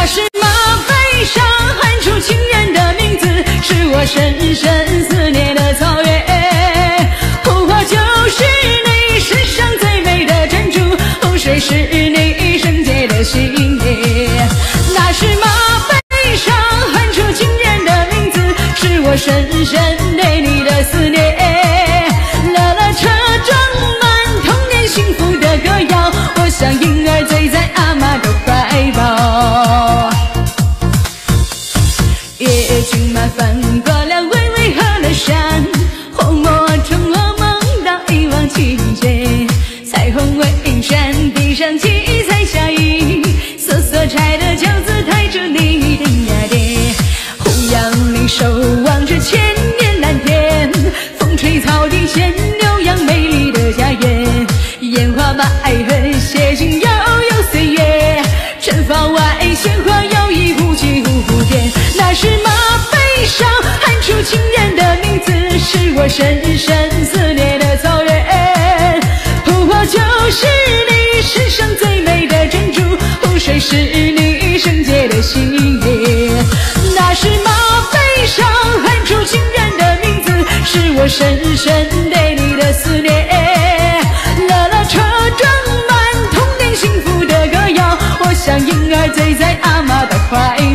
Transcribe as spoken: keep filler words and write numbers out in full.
那是马背上喊出情人的名字，是我深深思念的草原。湖泊就是你世上最美的珍珠，湖水是你圣洁的心念。那是马背上喊出情人的名字，是我深深对你的思念。乐乐车装满童年幸福的歌谣，我像婴儿醉在阿嬷的怀抱。夜骏马翻过了巍巍河的山，红墨中我梦到一往情结。彩虹围山，地上七彩霞影，瑟瑟柴的轿子抬着你的呀爹。胡杨林守望着千年蓝天，风吹草低见牛羊美丽的家园。烟花百合写进悠悠岁月，城房外鲜花摇曳无际无边。那是马背上喊出情人的名字，是我深深思念的草原。湖泊就是你世上最美的珍珠，湖水是你圣洁的心念。那是马背上喊出情人的名字，是我深深对你的思念。乐乐车装满童年幸福的歌谣，我像婴儿醉在阿嬷的怀